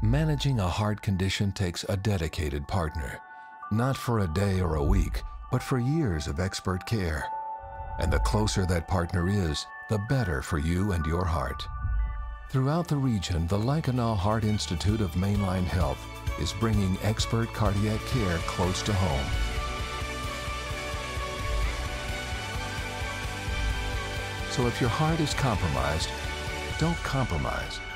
Managing a heart condition takes a dedicated partner, not for a day or a week, but for years of expert care. And the closer that partner is, the better for you and your heart. Throughout the region, the Lankenau Heart Institute of Mainline Health is bringing expert cardiac care close to home. So if your heart is compromised, don't compromise.